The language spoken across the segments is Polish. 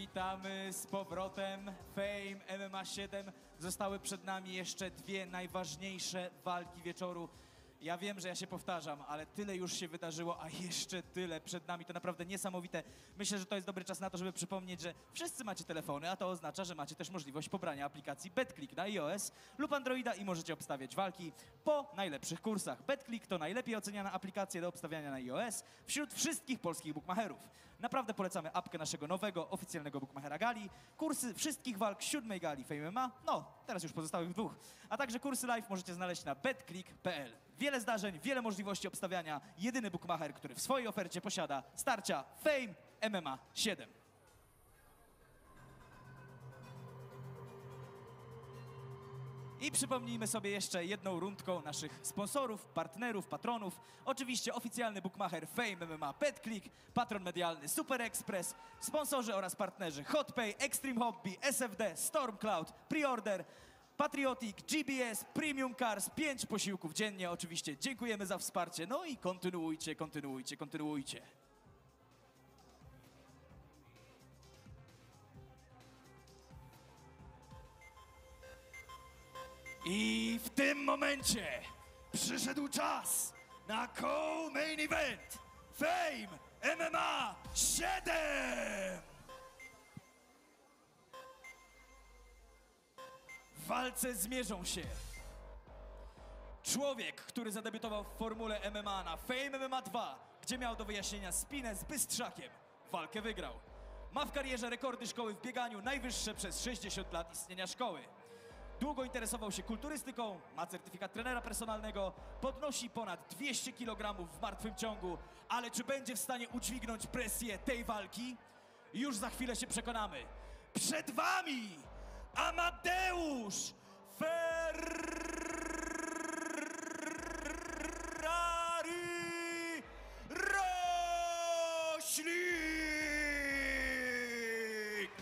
Witamy z powrotem. Fame MMA 7. Zostały przed nami jeszcze dwie najważniejsze walki wieczoru. Ja wiem, że ja się powtarzam, ale tyle już się wydarzyło, a jeszcze tyle przed nami. To naprawdę niesamowite. Myślę, że to jest dobry czas na to, żeby przypomnieć, że wszyscy macie telefony, a to oznacza, że macie też możliwość pobrania aplikacji BetClick na iOS lub Androida i możecie obstawiać walki po najlepszych kursach. BetClick to najlepiej oceniana aplikacja do obstawiania na iOS wśród wszystkich polskich bookmacherów. Naprawdę polecamy apkę naszego nowego, oficjalnego bookmachera gali, kursy wszystkich walk 7. gali Fame MMA, no teraz już pozostałych dwóch, a także kursy live możecie znaleźć na betclick.pl. Wiele zdarzeń, wiele możliwości obstawiania. Jedyny bookmacher, który w swojej ofercie posiada starcia Fame MMA 7. I przypomnijmy sobie jeszcze jedną rundką naszych sponsorów, partnerów, patronów. Oczywiście oficjalny bookmacher Fame MMA BetClick, patron medialny Super Express, sponsorzy oraz partnerzy HotPay, Extreme Hobby, SFD, Stormcloud, Preorder, Patriotic, GBS, Premium Cars, 5 posiłków dziennie. Oczywiście dziękujemy za wsparcie. No i kontynuujcie, kontynuujcie, kontynuujcie. I w tym momencie przyszedł czas na co-main event Fame MMA 7! W walce zmierzą się człowiek, który zadebiutował w formule MMA na Fame MMA 2, gdzie miał do wyjaśnienia spinę z Bystrzakiem. Walkę wygrał. Ma w karierze rekordy szkoły w bieganiu, najwyższe przez 60 lat istnienia szkoły. Długo interesował się kulturystyką, ma certyfikat trenera personalnego, podnosi ponad 200 kg w martwym ciągu, ale czy będzie w stanie udźwignąć presję tej walki? Już za chwilę się przekonamy. Przed wami Amadeusz Ferrari Roślik!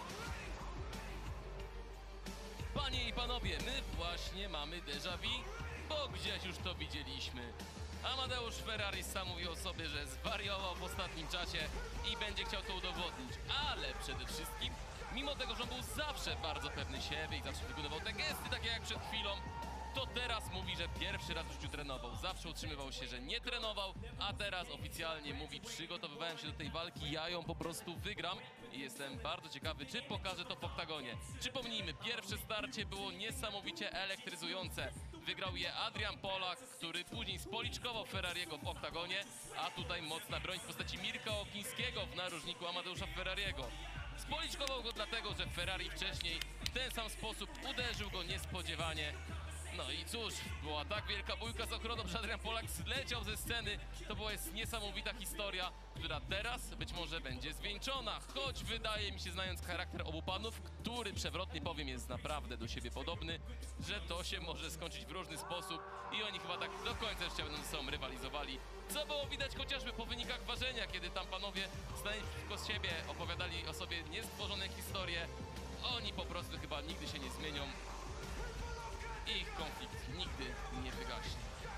Panie i panowie, my właśnie mamy déjà vu, bo gdzieś już to widzieliśmy. Amadeusz Ferrari sam mówił o sobie, że zwariował w ostatnim czasie i będzie chciał to udowodnić, ale przede wszystkim, mimo tego, że on był zawsze bardzo pewny siebie i zawsze wykonywał te gesty, takie jak przed chwilą, to teraz mówi, że pierwszy raz w życiu trenował. Zawsze utrzymywał się, że nie trenował, a teraz oficjalnie mówi, przygotowywałem się do tej walki, ja ją po prostu wygram i jestem bardzo ciekawy, czy pokaże to w oktagonie. Przypomnijmy, pierwsze starcie było niesamowicie elektryzujące. Wygrał je Adrian Polak, który później spoliczkował Ferrariego w oktagonie, a tutaj mocna broń w postaci Mirka Okińskiego w narożniku Amadeusza Ferrariego. Spoliczkował go dlatego, że Ferrari wcześniej w ten sam sposób uderzył go niespodziewanie. No i cóż, była tak wielka bójka z ochroną, że Adrian Polak zleciał ze sceny. To była niesamowita historia, która teraz być może będzie zwieńczona. Choć wydaje mi się, znając charakter obu panów, który przewrotnie powiem jest naprawdę do siebie podobny, że to się może skończyć w różny sposób i oni chyba tak do końca jeszcze będą ze sobą rywalizowali. Co było widać chociażby po wynikach ważenia, kiedy tam panowie stali przeciwko siebie, opowiadali o sobie niestworzone historie. Oni po prostu chyba nigdy się nie zmienią. Ich konflikt nigdy nie wygaśnie.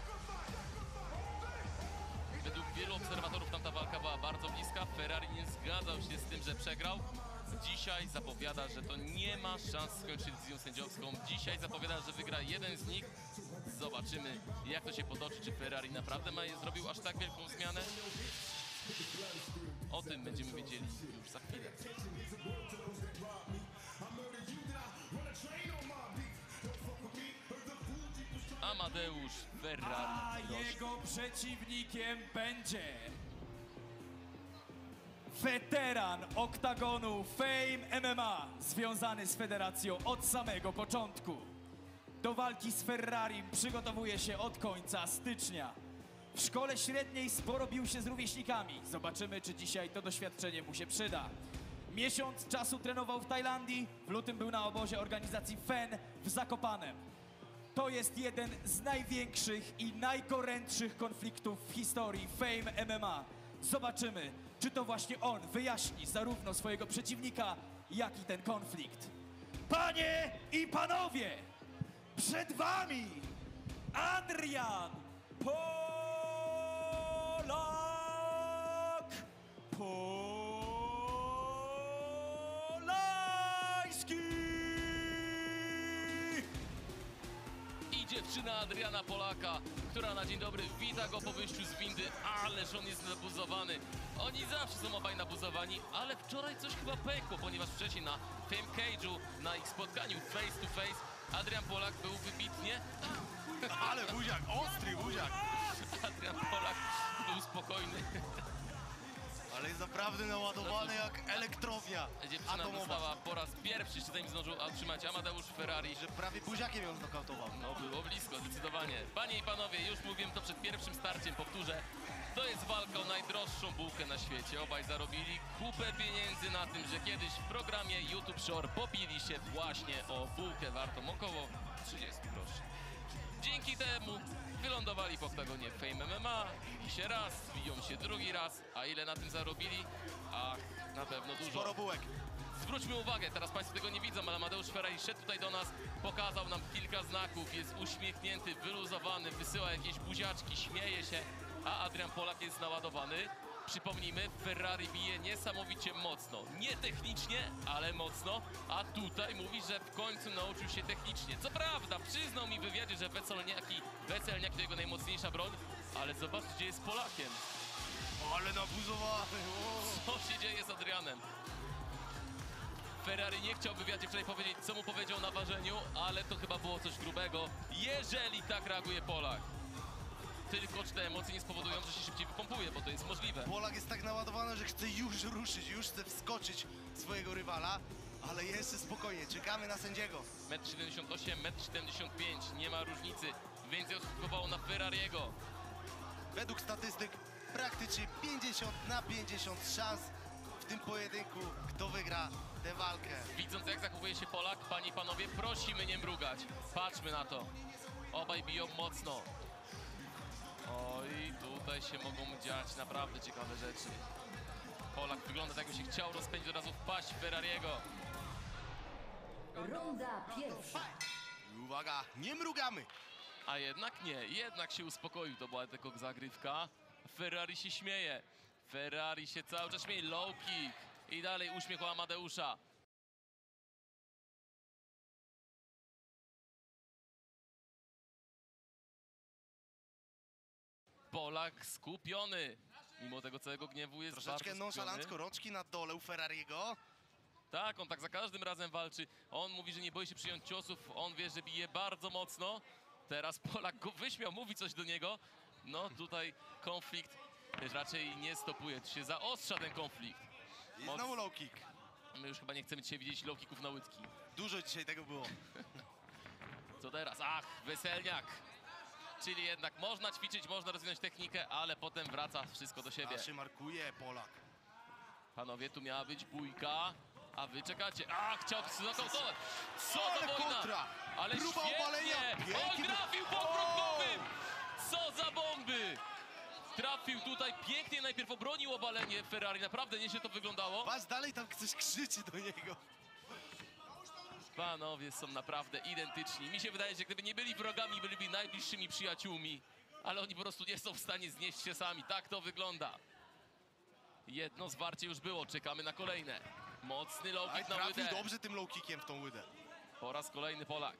Według wielu obserwatorów tamta walka była bardzo bliska. Ferrari nie zgadzał się z tym, że przegrał. Dzisiaj zapowiada, że to nie ma szans skończyć decyzją sędziowską. Dzisiaj zapowiada, że wygra jeden z nich. Zobaczymy, jak to się potoczy. Czy Ferrari naprawdę zrobił aż tak wielką zmianę? O tym będziemy wiedzieli już za chwilę. Amadeusz Ferrari. A jego przeciwnikiem będzie weteran oktagonu Fame MMA, związany z federacją od samego początku. Do walki z Ferrarim przygotowuje się od końca stycznia. W szkole średniej sporo bił się z rówieśnikami. Zobaczymy, czy dzisiaj to doświadczenie mu się przyda. Miesiąc czasu trenował w Tajlandii, w lutym był na obozie organizacji FEN w Zakopanem. To jest jeden z największych i najgorętszych konfliktów w historii Fame MMA. Zobaczymy, czy to właśnie on wyjaśni zarówno swojego przeciwnika, jak i ten konflikt. Panie i panowie, przed wami Adrian Polak! dziewczyna Adriana Polaka, która na dzień dobry wita go po wyjściu z windy, ależ on jest nabuzowany. Oni zawsze są obaj nabuzowani, ale wczoraj coś chyba pękło, ponieważ wcześniej na Fame Cage'u, na ich spotkaniu face to face, Adrian Polak był wybitnie... Ale buziak, ostry buziak. Adrian Polak był spokojny. Ale jest naprawdę naładowany jak elektrownia Dziewczyna atomowa. dostała po raz pierwszy, zanim zdążył otrzymać Amadeusz Ferrari. Że prawie buziakiem ją znokautował. No było blisko, zdecydowanie. Panie i panowie, już mówiłem to przed pierwszym starciem, powtórzę. To jest walka o najdroższą bułkę na świecie. Obaj zarobili kupę pieniędzy na tym, że kiedyś w programie YouTube Shore pobili się właśnie o bułkę wartą około 30 groszy. Dzięki temu wylądowali w oktagonie Fame MMA, bili się raz, biją się drugi raz, a ile na tym zarobili? Ach, na pewno dużo. Sporo bułek. Zwróćmy uwagę, teraz Państwo tego nie widzą, ale Amadeusz Ferrari szedł tutaj do nas, pokazał nam kilka znaków, jest uśmiechnięty, wyluzowany, wysyła jakieś buziaczki, śmieje się, a Adrian Polak jest naładowany. Przypomnijmy, Ferrari bije niesamowicie mocno, nie technicznie, ale mocno, a tutaj mówi, że w końcu nauczył się technicznie. Co prawda, przyznał mi w wywiadzie, że wecelniak to jego najmocniejsza broń, ale zobaczcie, gdzie jest Polakiem. Ale nabuzowany. Co się dzieje z Adrianem? Ferrari nie chciał w wywiadzie wczoraj powiedzieć, co mu powiedział na ważeniu, ale to chyba było coś grubego, jeżeli tak reaguje Polak. Tylko czy te emocje nie spowodują, że się szybciej wypompuje, bo to jest możliwe. Polak jest tak naładowany, że chce już ruszyć, już chce wskoczyć w swojego rywala, ale jeszcze spokojnie, czekamy na sędziego. 1,78 m, 1,75 m, nie ma różnicy. Więcej odskutkowało na Ferrariego. Według statystyk praktycznie 50/50 szans w tym pojedynku, kto wygra tę walkę. Widząc, jak zachowuje się Polak, panie i panowie, prosimy nie mrugać. Patrzmy na to. Obaj biją mocno. Oj, tutaj się mogą dziać naprawdę ciekawe rzeczy. Polak wygląda tak, jakby się chciał rozpędzić, od razu wpaść w Ferrariego. Runda pierwsza. I uwaga, nie mrugamy! A jednak nie, jednak się uspokoił, to była tylko zagrywka. Ferrari się śmieje. Ferrari się cały czas śmieje, low kick. I dalej uśmiech u Amadeusza. Polak skupiony. Mimo tego całego gniewu jest Troszeczkę bardzo nonszalancko, skupiony. rączki na dole u Ferrariego. Tak, on tak za każdym razem walczy. On mówi, że nie boi się przyjąć ciosów. On wie, że bije bardzo mocno. Teraz Polak go wyśmiał, mówi coś do niego. No tutaj konflikt raczej nie stopuje. Tu się zaostrza ten konflikt. I znowu low kick. My już chyba nie chcemy dzisiaj widzieć low kicków na łydki. Dużo dzisiaj tego było. Co teraz? Ach, weselniak. Czyli jednak można ćwiczyć, można rozwinąć technikę, ale potem wraca wszystko do siebie. A się markuje Polak. Panowie, tu miała być bójka, a wy czekacie. Ach, chciał znokautować. Co za Ale wojna! kontra! Ale Próba obalenia! świetnie! O, Pięknie! trafił po obrotowym! Co za bomby! Trafił tutaj pięknie, najpierw obronił obalenie Ferrari. Naprawdę nieźle to wyglądało. Patrz, dalej tam ktoś krzyczy do niego. Panowie są naprawdę identyczni. Mi się wydaje, że gdyby nie byli wrogami, byliby najbliższymi przyjaciółmi. Ale oni po prostu nie są w stanie znieść się sami. Tak to wygląda. Jedno zwarcie już było, czekamy na kolejne. Mocny low Aj, kick na trafił łydę. dobrze tym low kickiem w tą łydę. Po raz kolejny Polak.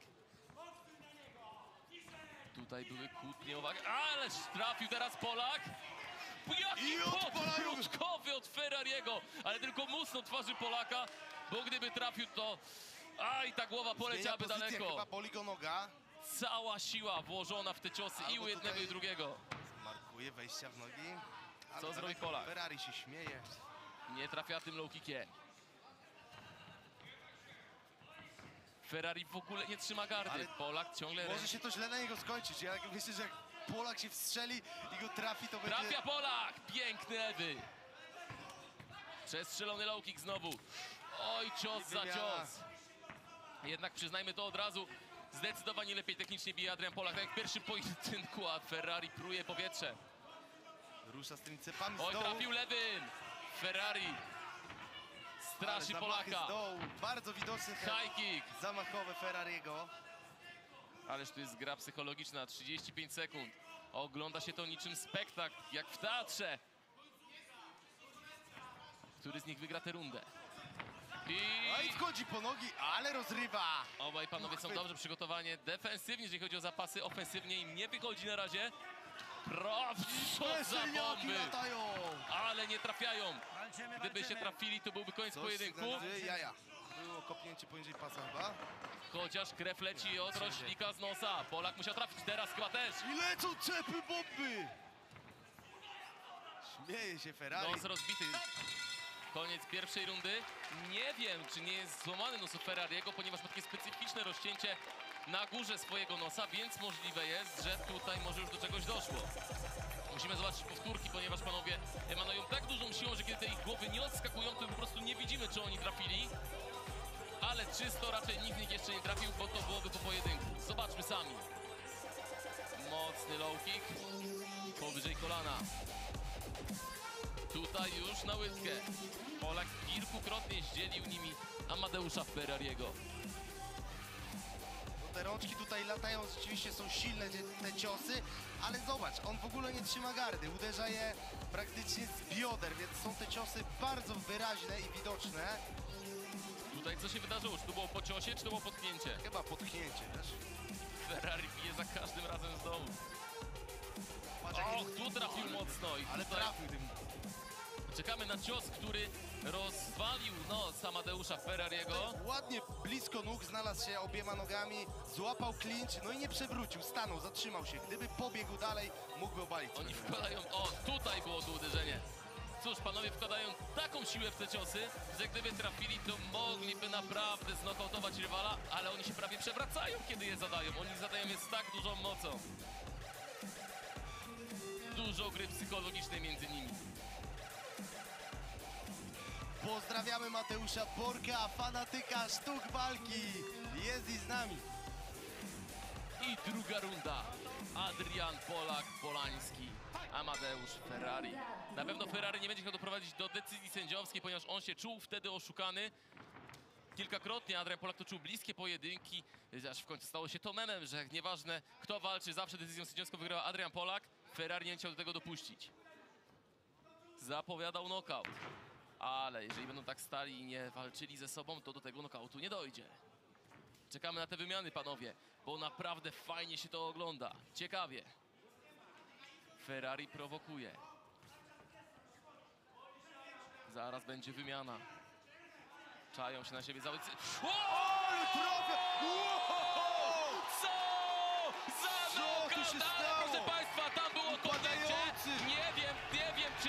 Tutaj były kłótnie, uwaga. Ależ trafił teraz Polak. Jaki I odpalają. podbródkowy od Ferrariego. Ale tylko mocno twarzy Polaka, bo gdyby trafił to... Aj, ta głowa poleciałaby Zmienia pozycję, daleko. chyba poligonoga. Cała siła włożona w te ciosy i Albo u jednego tutaj- i drugiego. Markuje wejścia w nogi. Ale Co zrobi daleko Polak? Ferrari się śmieje. Nie trafia tym low kickiem. Ferrari w ogóle nie trzyma gardy. Ale Polak ciągle... Może się to źle na niego skończyć. Ja myślę, że jak Polak się wstrzeli i go trafi, to będzie... Trafia Polak! Piękny lewy. Przestrzelony low kick znowu. Oj, cios za Wymiana. cios. Jednak przyznajmy to od razu. Zdecydowanie lepiej technicznie bije Adrian Polak. Tak jak w pierwszym pojedynku, a Ferrari pruje powietrze. Rusza z tymi cepami z Oj, dołu. trafił lewym. Ferrari Ale straszy zamachy Polaka. z dołu. Bardzo widoczny ten High kick. zamachowe Ferrariego. Ależ tu jest gra psychologiczna. 35 sekund. Ogląda się to niczym spektakl, jak w teatrze. Który z nich wygra tę rundę? No i wchodzi po nogi, ale rozrywa. Obaj panowie są dobrze przygotowani defensywnie, jeżeli chodzi o zapasy. Ofensywnie im nie wychodzi na razie. Co za Weselniaki bomby! latają. Ale nie trafiają. Gdyby się trafili, to byłby koniec pojedynku. Jaja. Było kopnięcie poniżej pasa chyba. Chociaż krew leci od roślika z nosa. Polak musiał trafić, teraz chyba też. I lecą cepy bomby. Śmieje się Ferrari. Nos rozbity. Koniec pierwszej rundy. Nie wiem, czy nie jest złamany nos u Ferrariego, ponieważ ma takie specyficzne rozcięcie na górze swojego nosa, więc możliwe jest, że tutaj może już do czegoś doszło. Musimy zobaczyć powtórki, ponieważ panowie emanują tak dużą siłą, że kiedy te ich głowy nie odskakują, to po prostu nie widzimy, czy oni trafili. Ale czysto raczej nikt z nich jeszcze nie trafił, bo to byłoby po pojedynku. Zobaczmy sami. Mocny low kick. Powyżej kolana. Tutaj już na łydkę. Polak kilkukrotnie zdzielił nimi Amadeusza Ferrariego. Te rączki tutaj latają, rzeczywiście są silne te ciosy, ale zobacz, on w ogóle nie trzyma gardy, uderza je praktycznie z bioder, więc są te ciosy bardzo wyraźne i widoczne. Tutaj co się wydarzyło? Czy to było po ciosie, czy to było potknięcie? Chyba potknięcie, wiesz? Ferrari bije za każdym razem z domu. Patrz, jaki- Och, tu trafił mocno i ale tutaj trafił tym. czekamy na cios, który rozwalił nos Amadeusza Ferrariego. Ładnie blisko nóg, znalazł się obiema nogami, złapał clinch, no i nie przewrócił, stanął, zatrzymał się. Gdyby pobiegł dalej, mógłby obalić. Oni wkładają... O, tutaj było to uderzenie. Cóż, panowie wkładają taką siłę w te ciosy, że gdyby trafili, to mogliby naprawdę znokautować rywala, ale oni się prawie przewracają, kiedy je zadają. Oni zadają je z tak dużą mocą. Dużo gry psychologicznej między nimi. Pozdrawiamy Mateusza Borka, fanatyka sztuk walki. Jest i z nami. I druga runda. Adrian Polak, Polański, Amadeusz Ferrari. Na pewno Ferrari nie będzie chciał doprowadzić do decyzji sędziowskiej, ponieważ on się czuł wtedy oszukany. Kilkakrotnie Adrian Polak toczył bliskie pojedynki, aż w końcu stało się to memem, że nieważne kto walczy, zawsze decyzją sędziowską wygrała Adrian Polak. Ferrari nie chciał do tego dopuścić. Zapowiadał knockout. Ale jeżeli będą tak stali i nie walczyli ze sobą, to do tego knockoutu nie dojdzie. Czekamy na te wymiany, panowie, bo naprawdę fajnie się to ogląda. Ciekawie. Ferrari prowokuje. Zaraz będzie wymiana. Czają się na siebie zawodnicy. Ale trafia! Wow! Co za Co tu się knockout! stało? Ale proszę państwa, tam było kopnięcie. Upadający. Nie wiem, czy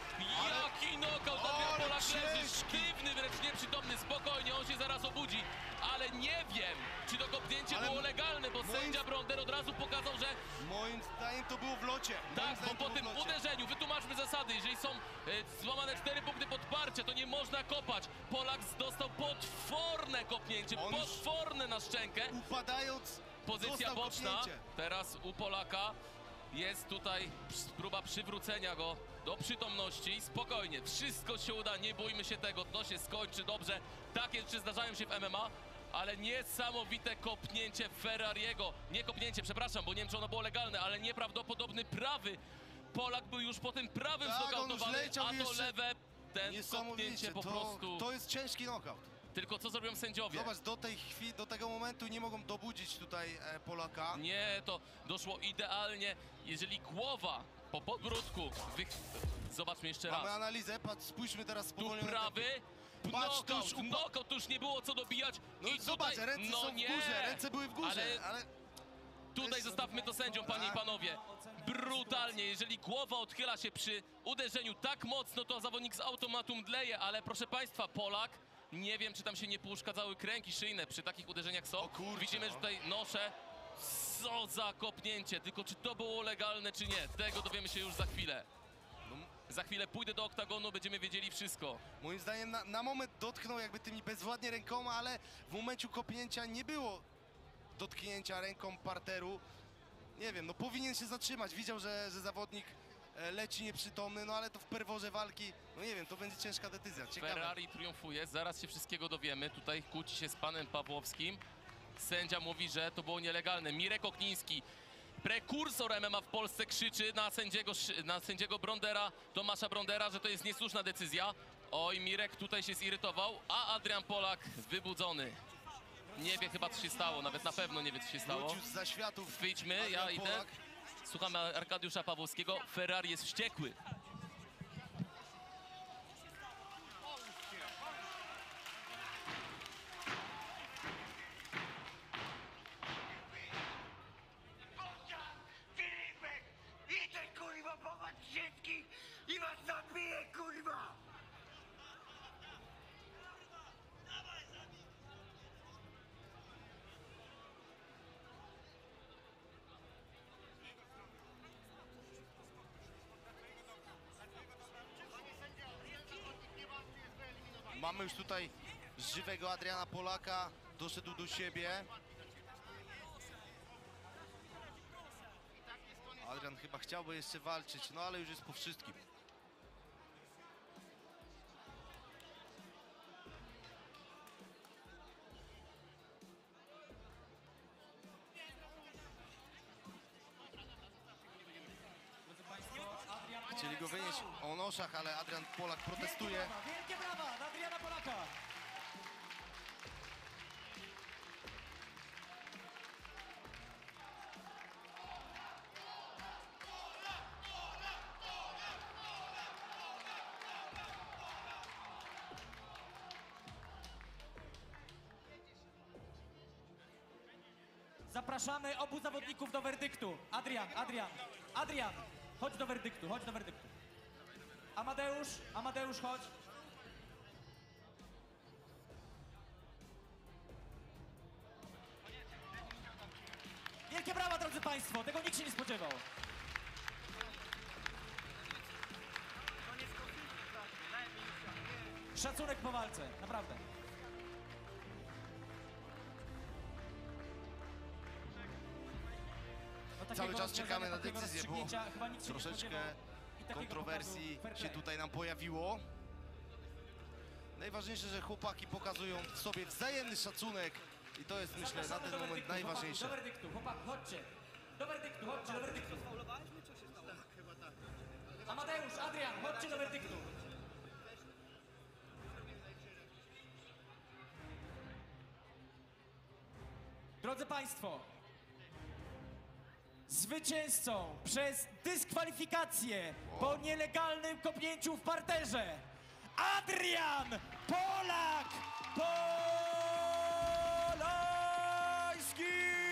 jaki knockout. Ale Adrian Polak leży ciężki. sztywny, wręcz nieprzytomny. Spokojnie, on się zaraz obudzi. Ale nie wiem, czy to kopnięcie Ale było legalne, bo moim- sędzia Bronder od razu pokazał, że Moim zdaniem to było w locie. Moim tak, bo zdaniem to po było tym w locie. uderzeniu, wytłumaczmy zasady, jeżeli są złamane 4 punkty podparcia, to nie można kopać. Polak dostał potworne kopnięcie, On już- potworne na szczękę. Upadając, Pozycja dostał boczna, kopnięcie. teraz u Polaka jest tutaj próba przywrócenia go do przytomności. Spokojnie, wszystko się uda, nie bójmy się tego, to się skończy dobrze. Takie rzeczy zdarzają się w MMA, ale niesamowite kopnięcie Ferrariego. Nie kopnięcie, przepraszam, bo nie wiem, czy ono było legalne, ale nieprawdopodobny prawy. Polak był już po tym prawym Tak, on już znokautowany, leciał a to jeszcze. lewe, ten Niesamowicie, kopnięcie po prostu... to jest ciężki knockout. Tylko co zrobią sędziowie? Zobacz, do tej chwili, do tego momentu nie mogą dobudzić tutaj Polaka. Nie, to doszło idealnie, jeżeli głowa po podbródku... Zobaczmy jeszcze Mamy raz. analizę, patrz, spójrzmy teraz Tu spowolnie. prawy, Patrz, to już knockout, tu już nie było co dobijać. No I zobacz, tutaj, ręce no są w nie, górze, ręce były w górze, ale... Tutaj zostawmy to sędziom, panie i panowie. Brutalnie, jeżeli głowa odchyla się przy uderzeniu tak mocno, to zawodnik z automatu mdleje, ale proszę państwa, Polak, nie wiem, czy tam się nie pouszkadzały kręgi szyjne przy takich uderzeniach są. O kurczę, Widzimy, że no. tutaj nosze. Co za kopnięcie, tylko czy to było legalne, czy nie, tego dowiemy się już za chwilę. Za chwilę pójdę do oktagonu, będziemy wiedzieli wszystko. Moim zdaniem na moment dotknął jakby tymi bezwładnie rękoma, ale w momencie kopnięcia nie było dotknięcia ręką parteru. Nie wiem, no powinien się zatrzymać. Widział, że zawodnik leci nieprzytomny, no ale to w perworze walki, no nie wiem, to będzie ciężka decyzja. Ciekawe. Ferrari triumfuje, zaraz się wszystkiego dowiemy. Tutaj kłóci się z panem Pawłowskim. Sędzia mówi, że to było nielegalne. Mirek Okniński, prekursor MMA w Polsce, krzyczy na sędziego Brondera, Tomasza Brondera, że to jest niesłuszna decyzja. Oj, Mirek tutaj się zirytował, a Adrian Polak wybudzony. Nie wie chyba, co się stało, nawet na pewno nie wie, co się stało. Wrócił z zaświatów. Wyjdźmy, ja Adrian idę. Polak. Słuchamy Arkadiusza Pawłowskiego. Ferrari jest wściekły. Filipek, idę kurwa po was wszystkich i was zabiję kurwa! Mamy już tutaj żywego Adriana Polaka, doszedł do siebie. Adrian chyba chciałby jeszcze walczyć, no ale już jest po wszystkim. Chcieli go wynieść o noszach, ale Adrian Polak protestuje. Wielkie brawa dla Adriana Polaka! Zapraszamy obu zawodników do werdyktu. Adrian, chodź do werdyktu. Amadeusz, chodź. Wielkie brawa, drodzy Państwo, tego nikt się nie spodziewał. Szacunek po walce, naprawdę. No, takiego Cały czas rozwiązania, czekamy na takiego decyzję, bo rozstrzygnięcia chyba nikt się nie troszeczkę spodziewał. I takiego kontrowersji pokazu fair się play. tutaj nam pojawiło. Najważniejsze, że chłopaki pokazują w sobie wzajemny szacunek i to jest, myślę, na Zapraszamy ten do moment werdyktu, najważniejsze. Do werdyktu, chłopaki, chodźcie. Do werdyktu. Amadeusz, Adrian, chodźcie do werdyktu. Drodzy Państwo, zwycięzcą przez dyskwalifikację po nielegalnym kopnięciu w parterze Adrian Polak Polański!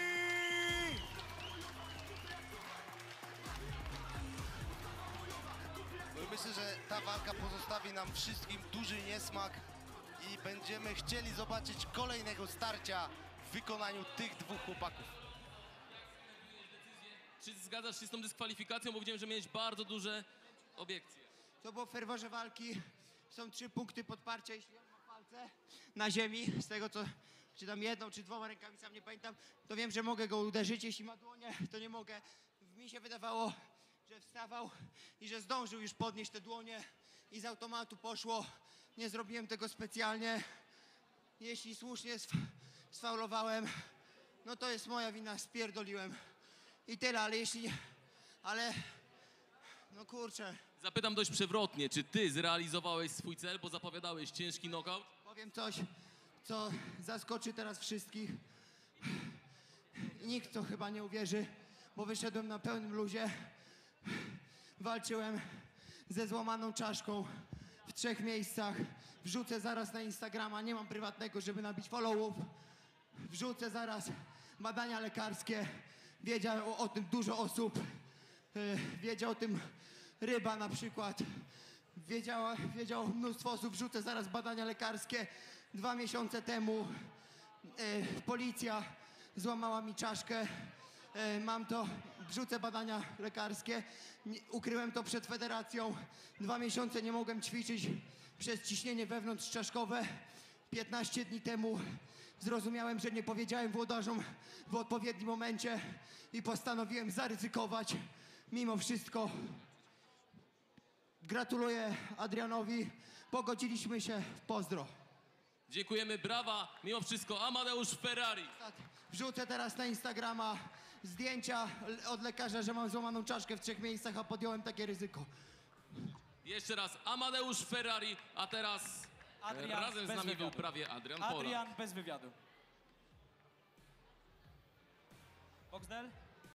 No i myślę, że ta walka pozostawi nam wszystkim duży niesmak i będziemy chcieli zobaczyć kolejnego starcia w wykonaniu tych dwóch chłopaków. Czy zgadzasz się z tą dyskwalifikacją, bo widziałem, że miałeś bardzo duże obiekcje. To było w ferworze walki. Są 3 punkty podparcia, jeśli on ma palce na ziemi. Z tego co, czy tam jedną, czy 2 rękawicami, nie pamiętam, to wiem, że mogę go uderzyć. Jeśli ma dłonie, to nie mogę. Mi się wydawało, że wstawał i że zdążył już podnieść te dłonie i z automatu poszło. Nie zrobiłem tego specjalnie. Jeśli słusznie sfaulowałem, no to jest moja wina, spierdoliłem. I tyle, ale jeśli... Ale... No kurczę, Zapytam dość przewrotnie, czy ty zrealizowałeś swój cel, bo zapowiadałeś ciężki knockout? powiem coś, co zaskoczy teraz wszystkich. Nikt to chyba nie uwierzy, bo wyszedłem na pełnym luzie. Walczyłem ze złamaną czaszką w 3 miejscach. Wrzucę zaraz na Instagrama, nie mam prywatnego, żeby nabić followów. Wrzucę zaraz badania lekarskie. Wiedział o tym dużo osób. Wiedział o tym Ryba na przykład. Wiedział mnóstwo osób. Wrzucę zaraz badania lekarskie. 2 miesiące temu policja złamała mi czaszkę. Mam to, wrzucę badania lekarskie. Ukryłem to przed federacją. 2 miesiące nie mogłem ćwiczyć przez ciśnienie wewnątrzczaszkowe. 15 dni temu zrozumiałem, że nie powiedziałem włodarzom w odpowiednim momencie i postanowiłem zaryzykować. Mimo wszystko gratuluję Adrianowi. Pogodziliśmy się. Pozdro. Dziękujemy, brawa. Mimo wszystko Amadeusz Ferrari. Wrzucę teraz na Instagrama zdjęcia od lekarza, że mam złamaną czaszkę w 3 miejscach, a podjąłem takie ryzyko. Jeszcze raz Amadeusz Ferrari, a teraz Adrian razem z bez nami wywiadu. był prawie Adrian Polak. Adrian bez wywiadu. Boxdel?